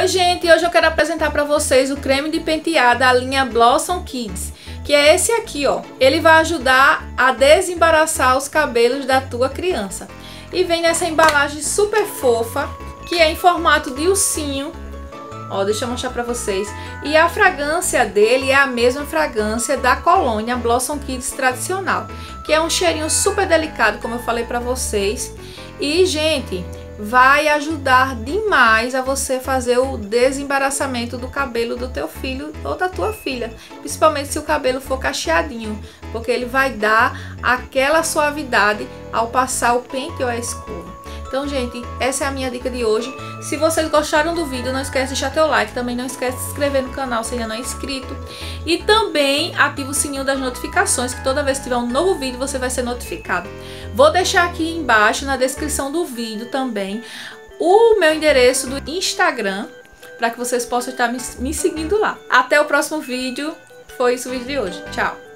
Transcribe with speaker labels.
Speaker 1: Oi gente, hoje eu quero apresentar para vocês o creme de pentear da linha Blossom Kids, que é esse aqui, ó. Ele vai ajudar a desembaraçar os cabelos da tua criança. E vem nessa embalagem super fofa, que é em formato de ursinho. Ó, deixa eu mostrar pra vocês. E a fragrância dele é a mesma fragrância da colônia Blossom Kids tradicional, que é um cheirinho super delicado, como eu falei pra vocês. E, gente, vai ajudar demais a você fazer o desembaraçamento do cabelo do teu filho ou da tua filha, principalmente se o cabelo for cacheadinho, porque ele vai dar aquela suavidade ao passar o pente ou a escova. Então, gente, essa é a minha dica de hoje. Se vocês gostaram do vídeo, não esquece de deixar teu like. Também não esquece de se inscrever no canal se ainda não é inscrito. E também ativa o sininho das notificações, que toda vez que tiver um novo vídeo, você vai ser notificado. Vou deixar aqui embaixo, na descrição do vídeo também, o meu endereço do Instagram, para que vocês possam estar me seguindo lá. Até o próximo vídeo. Foi isso o vídeo de hoje. Tchau!